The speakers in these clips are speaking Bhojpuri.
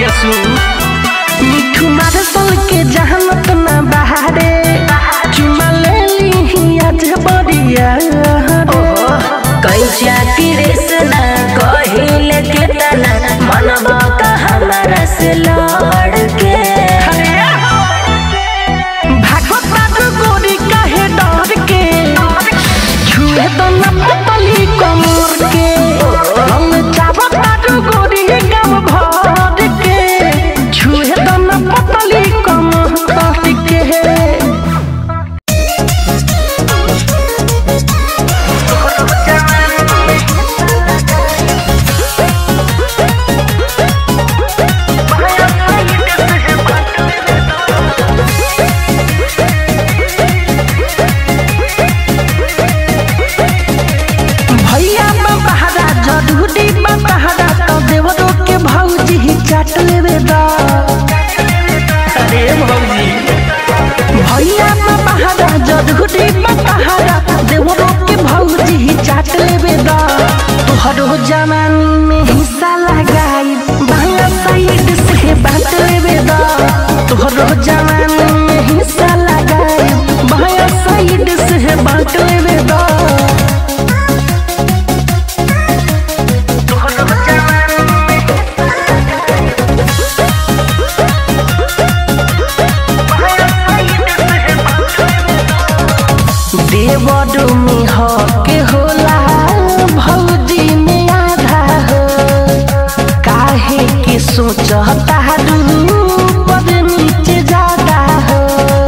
मिठू मारे सल के जहानत ना बहारे चुमा ले ली आज बड़िया कैसा कृष्णा कहिले केतना मनवा का हमारा से लड़ के भागवत गोरी काहे डर के छुए तो न पतली कमर के हम चावत गोरी गम भर के छुए तो न पतली कमर के चाट लेवे दा अरे भौजी भैया पहाड़ा जदगुटी पहाड़ा देवरो के भौजी चाट लेवे दा तोहरो जवानी में हिस्सा लगाई बाया साइड से बांट लेवे दा तोहरो जवानी में हिस्सा लगाई बाया साइड से बांट लेवे दा देवरो में हक होला भौजी में आधा हो काहे के सोचता पर नीचे ज्यादा हो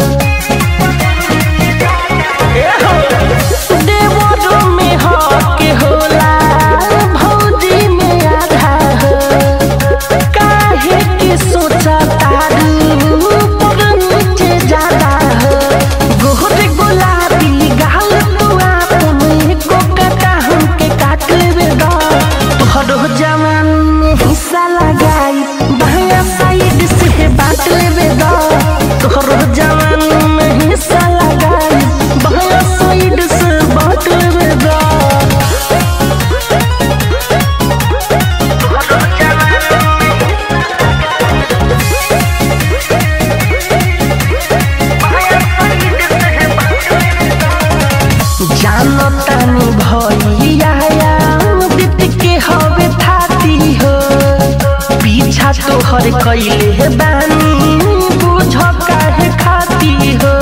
देवरो में हक होला भौजी में आधा हो काहे के सोचता पर नीचे ज्यादा हो गोरे गुलाबी गाल तू आपने को कटा हमके काट लेवे दा तोहरो जवान में हिस्सा लगाई बाया साइड से बांट लेवे दा तोहरो जवान में हिस्सा लगाई बाया साइड से बांट लेवे दा जानतानी भैया बीत के हवे थाती हो पीछा तोहर कैले बानी बुझ काहे खाती हो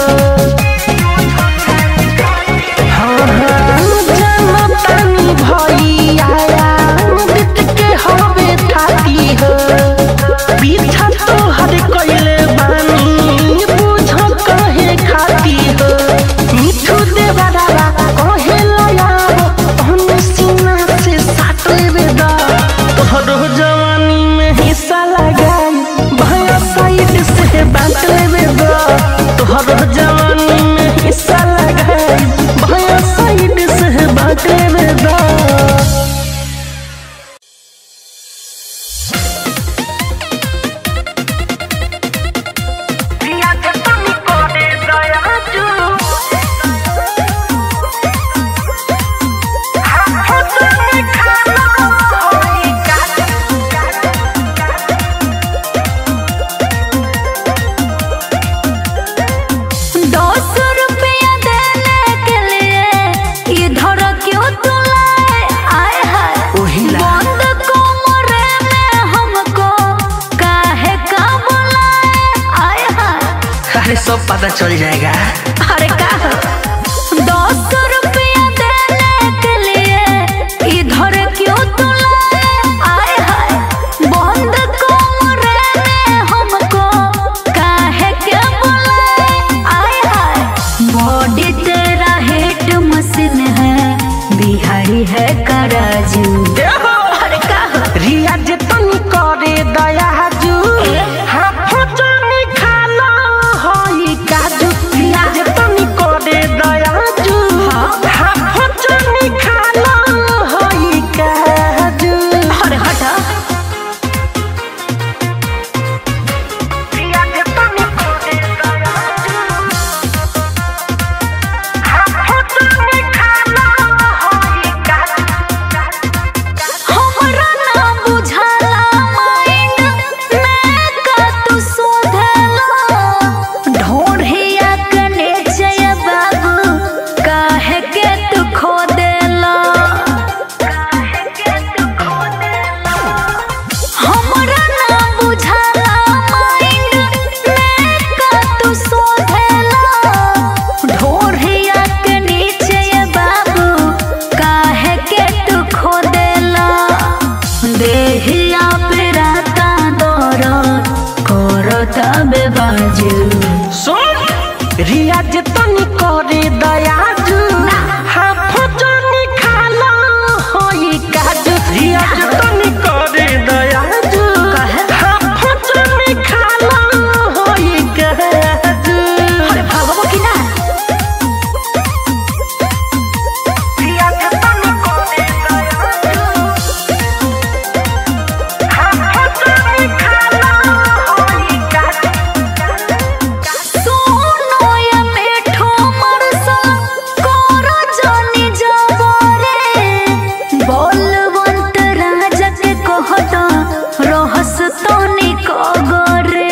जानतानी भैया बीत के हवे थाती हो पीछा तोहर कैले बानी बुझ काहे खाती हो मिठू देवरा तोहरो जवानी में हिस्सा लगाई भैया साइड से बांट लेवे दा तोहरो जवानी में हिस्सा लगाई भैया साइड से बांट लेवे दा सब पता चल जाएगा। अरे का 10 रुपया देने के लिए इधर क्यों तुलाए आए हाय बंद कमरे में हमको काहे के बुलाए आए हाय बॉडी तेरा हेड मशीन है बिहारी है कराजू। अरे का रिया जे तनी करे दया जू हमरा ना बुझाला माइंड बे बाजू सुन रियाज तनी करे दयाजू हाफ जनी खाला होई काजू रियाज तनी करे दयाजू हाफ जनी खाला होई काजू अरे भागबो कि ना रियाज तनी करे दयाजू हाफ जनी खाला होई काजू सोनो या मेठो मरसा कोरो जानी जबरे बोलवंत राजा के कहता रहस तनी कगरे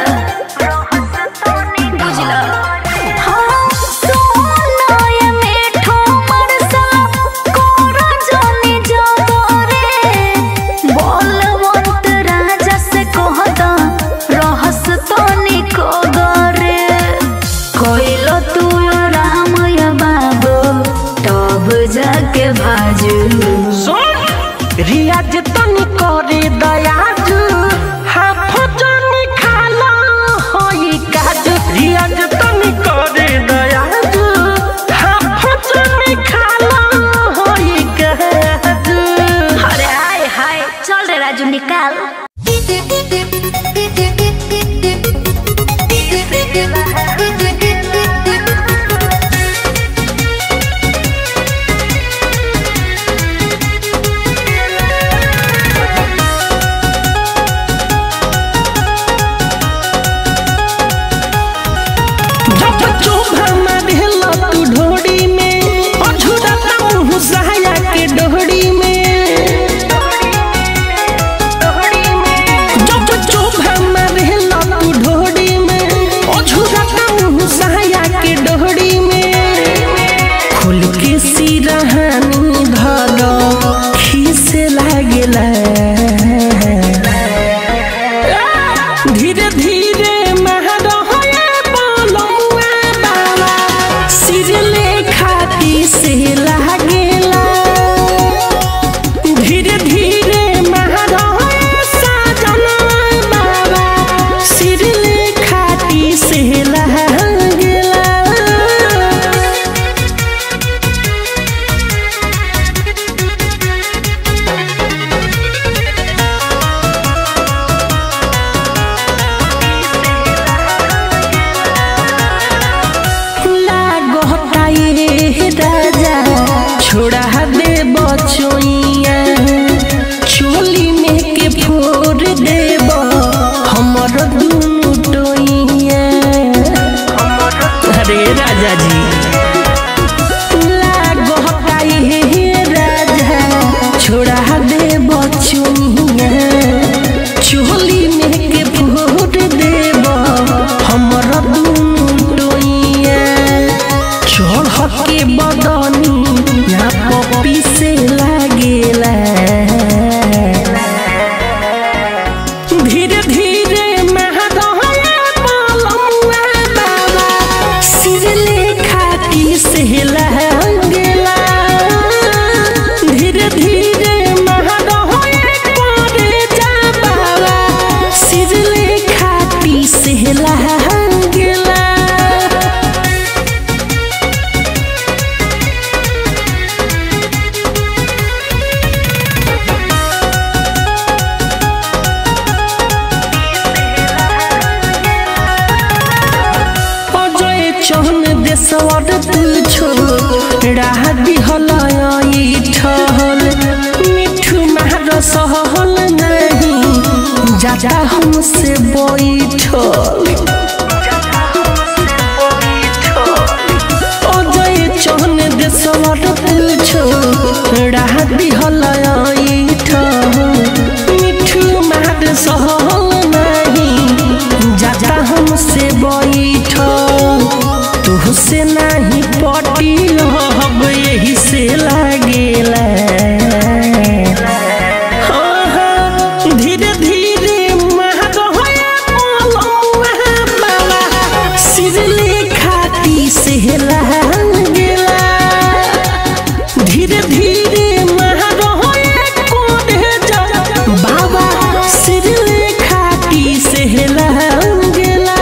बुझला हाँ सोनो या मेठो मरसा कोरो जानी जबरे बोलवंत राजा से कहता रहस तनी कगरे कोइलो तू रामया बाबू तब जाके भाजू सुन रियाज तनी करे दयाजू हाफ जनी खाला होई काजू रियाज तनी करे दयाजू हाफ जनी खाला होई काजू अरे हाय हाय चल रे राजू निकाल जब चोभा मारेला तू ढोड़ी में अझुरा मुँह सहाया के डोहड़ी में जब चोभा मारेला तू ढोड़ी में अझुरा मुँह सहाया के डोहड़ी में खोल के सिरहानी धलो खीसे लागेला धीरे धीरे महरहया बोलौआ बाबा सिरले खाती से लागेला धीरे धीरे महरहया साजना बाबा सिरले खाती से लागेला लागोता ये राजा छोड़ा दे बचोइया चोली में के फोड़ देब हमर दुनु टोइया अरे राजा जी लागोता ये राजा छोड़ा दे बचोइया चोली में के फोड़ देब हमर दुनु टोइया चढ़ के बदनी यहाँ पपी से लागेला धीरे धीरे महरहया बोलौआ बाबा सिरले खाती से लागेला धीरे धीरे महरहया करे जा बाबा सिरले खाती से लागेला अजय चौन देशवर तुझो राह दिहलई ठहल मिठू मार सहल नहीं जाता हमसे बैठल अजय चौन देशवर तुझो राह दिहलई ठहल मिठू मार सहल नहीं जाता हमसे बैठल तुहसे नहीं पटी अब यही से लागेला धीरे धीरे महरहया बोलौआ बाबा सिरले खाती से लागेला धीरे धीरे महरहया कोढ़े जा बाबा सिरले खाती से लागेला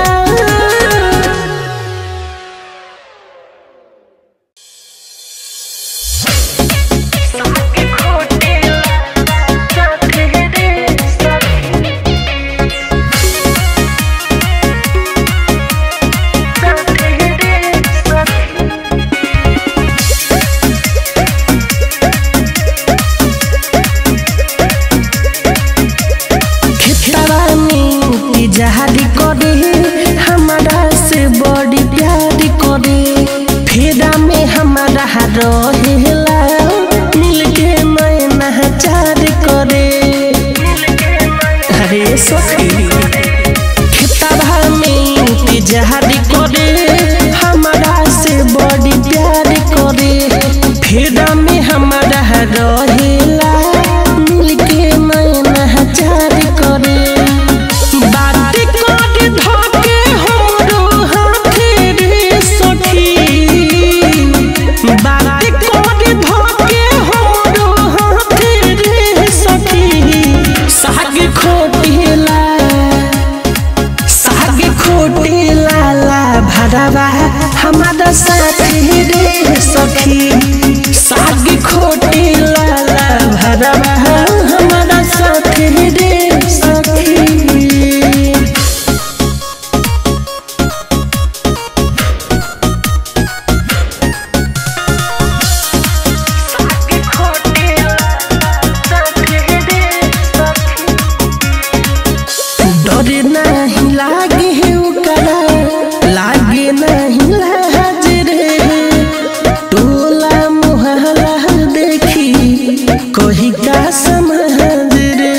सखी खेतवा में इंतजार करे हमारा से बड़ी प्यार करे फेरा में हमारा रहेला मिलके नैनाचार करे बात कर धके हमरो हाथ रे सखी बात कर धके हमरो हाथ रे सखी साग खोटेला ला भरवा हमारा साथी रे सखी साग खोटेला ला भरवा हमारा साथी रे सखी डरे नहीं लागे ओकरा लागे नहीं लाज रे टोला मोहल्ला देखी कही का समझ रे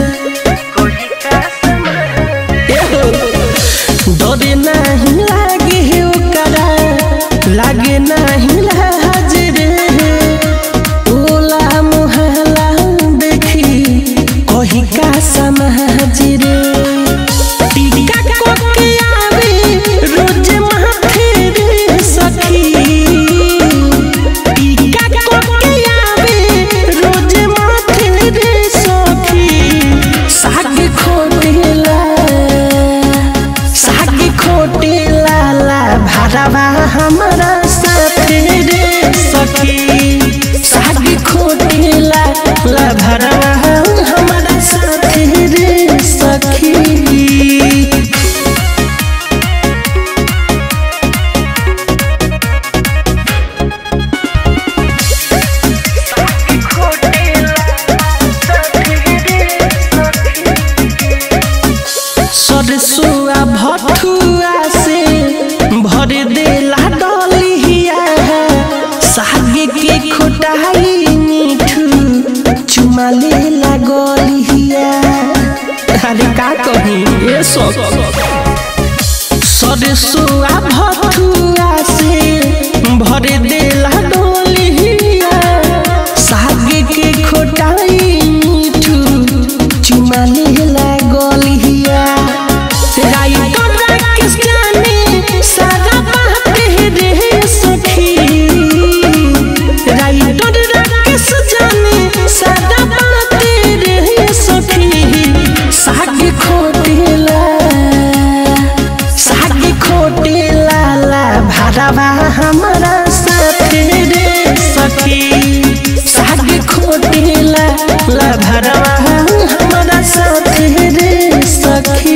डरे नहीं लागे ओकरा लागे नहीं लाज रे टोला मोहल्ला देखी कही का समझ रे टीका कोके आवे रोज माथे रे सखी टीका कोके आवे रोज माथे रे सखी साग खोटेला ला भरवा हमारा साथे रे सखी साग खोटेला ला भरवा हमारा साथे रे सखी सरसुआ भथुआ से भर देला डलिया साग के खोटाई मीठू चुमा लेला गलिया अरे का कही ए सरसुआ भथुआ से भर देला डलिया साग के खोटाई मीठू चुमा लेला गलिया सारा बात रे सखी राइटर राकेश जाने सारा बात रे सखी साग खोटेला ला भरवा हमारा साथे रे सखी साग खोटेला ला भरवा हमारा साथे रे सखी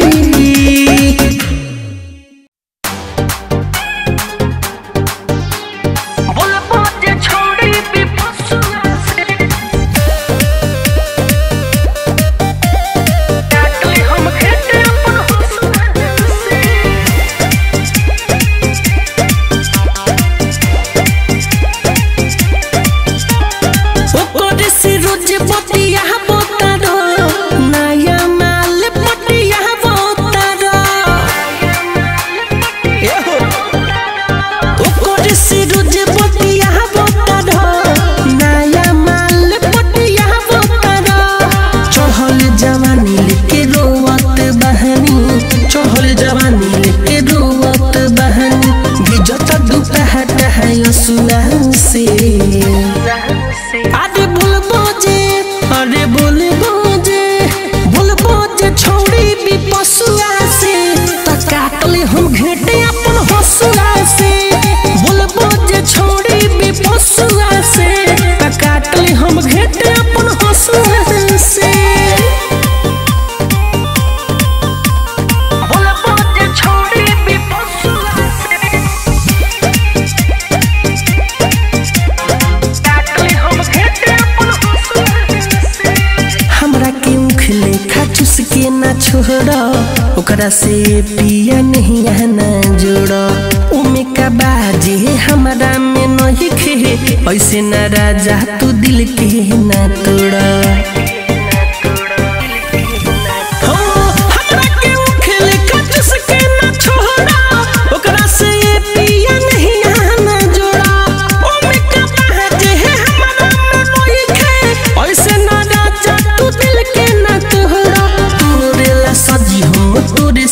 छोड़ा ओकरा से पिया नहीं आना जोड़ा उमे का बाजे हमारा में नहीं खे ऐसे न राजा तू दिल के न तोड़ा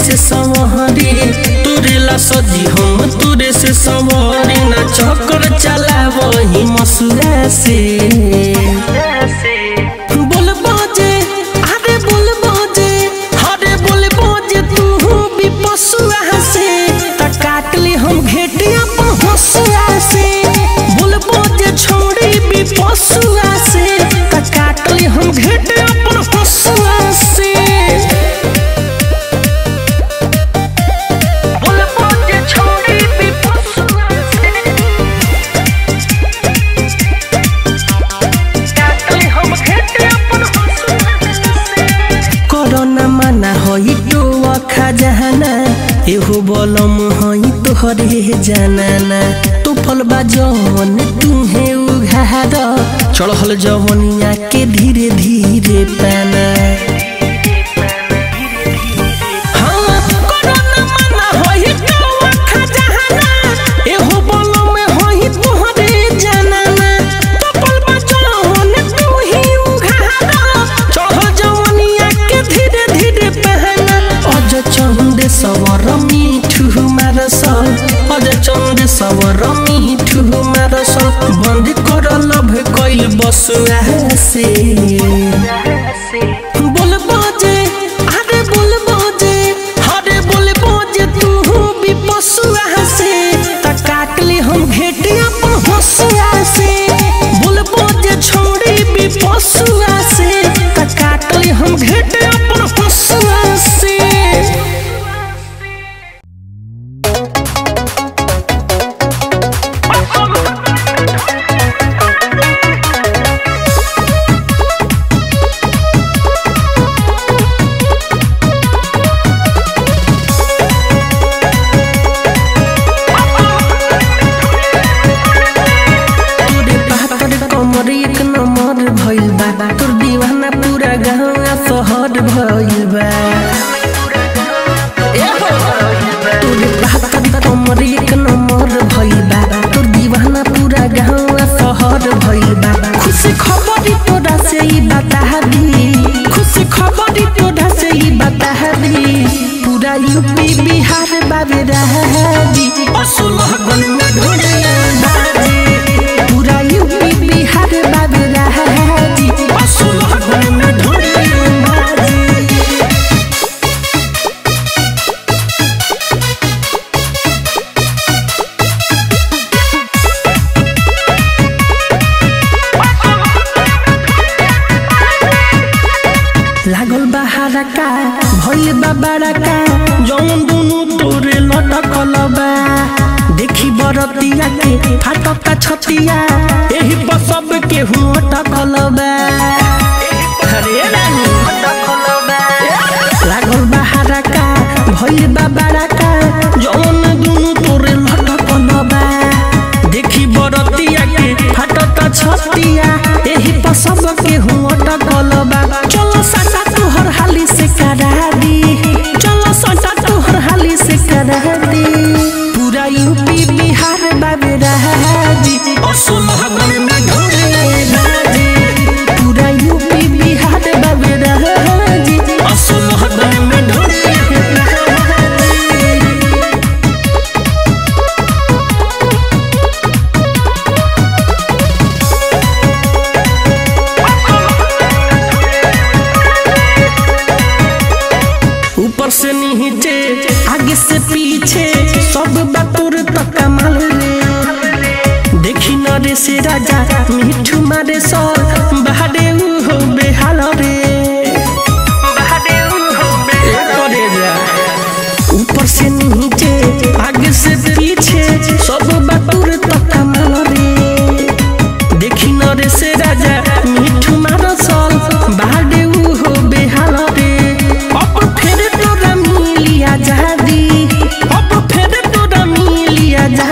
से संवरी तोरे ला सजी हम तोरे से संवरी ना चक्कर चला वही मसुरा से बोल बाजे अरे बोल बाजे अरे बोल बाजे तू भी पसुआ से त काट ले हम घेटिया पर हंसुआ से बोल बाजे छोड़ी भी पसुआ से त काट ले हम घेटिया पर हंसुआ से खजाना एहो बलम हई तोहरे जानाना तो फलबा जवन तुहे उघार चढ़ल जवनिया के धीरे धीरे पाना सवर मिठू मारसल अज चंद सवर मिठू मारसल बंद कर लभ कैल बसुआ से बोल बाजे अरे बोल बाजे अरे बोल बाजे तू भी पसुआ से त काट ले हम घेटिया पर हंसुआ से बोल बाजे छोड़ी भी पसुआ से त काट ले हम घेटिया पर हंसुआ से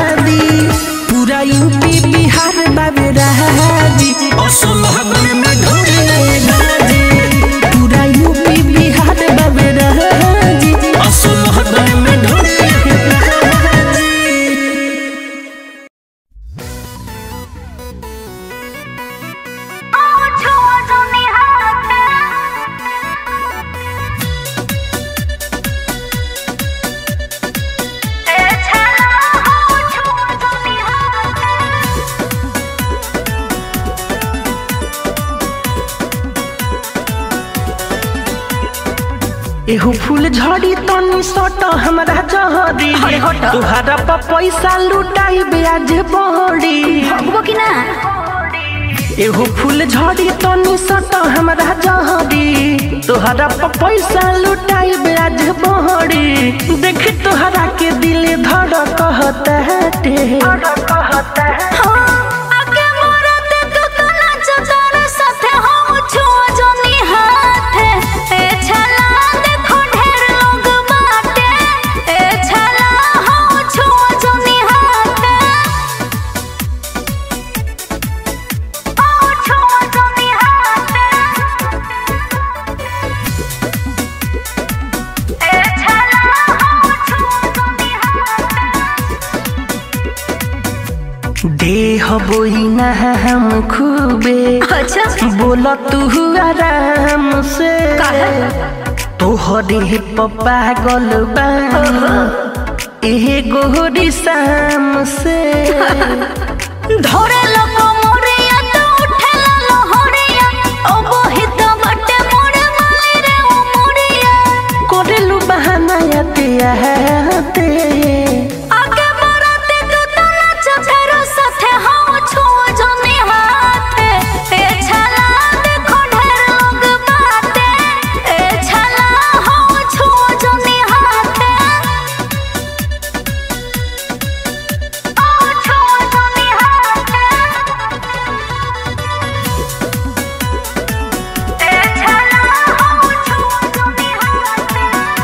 पूरा यूपी बिहार बाबे राजी असलहन में एहू फूल झड़ी तनी सट हमरा जहरी तुहरा पर पैसा लुटाई ब्याज बहरी भगबो कि ना एहू फूल झड़ी तनी सट हमरा जहरी तुहरा पर पैसा लुटाई ब्याज बहरी देख तुहरा के दिल धड़ कहता है देह बोहिना हम खूबे अच्छा बोला तू आराम से तोहरे पप्पा गल ए गोरी शाम से धरे लोग मोरिया तो उठेला लहरिया ओ बोहित बटे मोरे माली रे ओ मोरिया कोरेलु बहाना आते आते आगे बढ़ते तू तो नाच फेरो साथे हम छुओ जनी हाथे ए छाला देखो ढेर लोग बाटे ए छाला हम छुओ जनी हाथे ओ छुओ जनी हाथे ए छाला हम छुओ जनी हाथे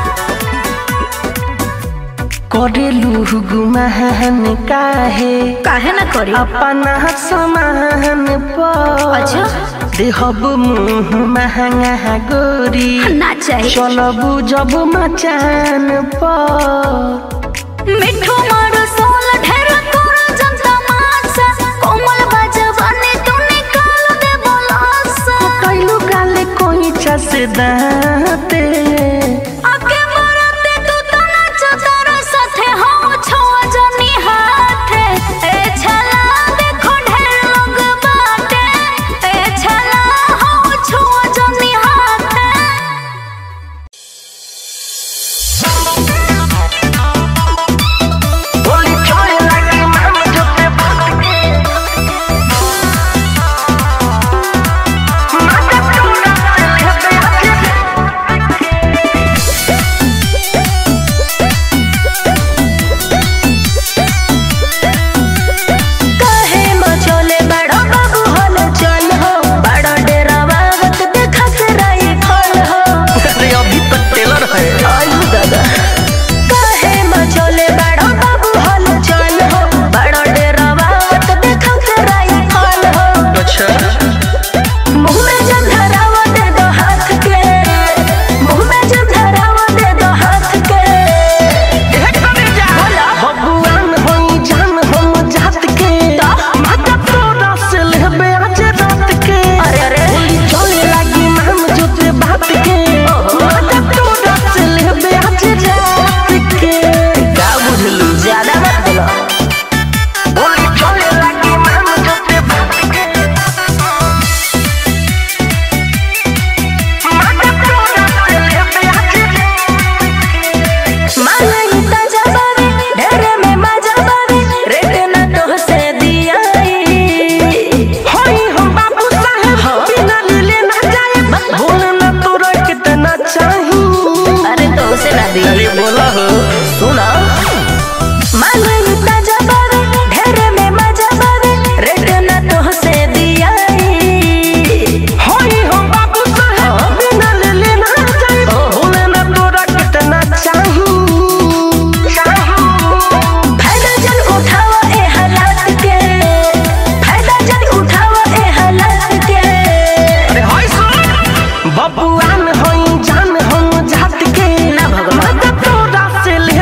कोरेलु गुमान काहे ना करी अपना समान पर अच्छा देहब मुँह महंगा गोरी ना चाहिए चलबू जब मचान पर मिठू मारो सोल ढेर तोरा जनता मानसा कोमल बजवाने तू निकाल दे बोलासा कैलू गाले कोई चस दाते आके मरते तू तो नाच तारा साथे हम छुआ जनी हाथे ए छाला देखो ढेर लोग बाटे ए छाला हम छुआ जनी हाथे बोली छोड़े लगी हम जते बात के माता टूटा लेते काहे मचोले बड़ा बाबू हल चल हो बड़ा डेरा बावत देखा के राई फल हो अरे अभी तक टेलर है आयु दादा काहे मचोले बड़ा बाबू हल चल हो बड़ा डेरा बावत देखा के राई फल हो अच्छा मुंह में जब धरावा दे दो हाथ के मुंह में जब धरावा दे दो हाथ के बबुआन होई जान हम जात के माता तोरा से लेबे आज रात के अरे अरे बोली छोड़े लगी हम जते बात के माता तोरा से लेबे आज रात के का बुझलू ज्यादा मत बोलो बोली छोड़े लगी हम जते बात के माता तोरा से लेबे आज मांगई ताजा बावे ढेरे में मजा बावे रेट ना तो से दियाई होई हम बाबू साहब बिना ले ना जाए बोले ना तोरा कितना चाही अरे तो से ना दी अरे बोला हो सुना मांगई ताजा बावे ढेरे में मजा बावे रेट ना तो से दियाई होई हम बाबू साहब बिना ले ना जाए बोले ना तोरा कितना चाही फायदा जन उठावा ए हालात के फायदा जन उठावा ए हालात के अरे होई सुन बबुआन होई जान हम जात के ना भगवान माता तोरा से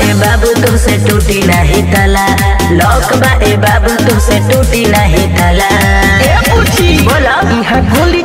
ए बाबू तुमसे टूटी नहीं तला, लॉक बा ए बाबू तुमसे टूटी नहीं तला। ए पूछी बोला यहाँ गोली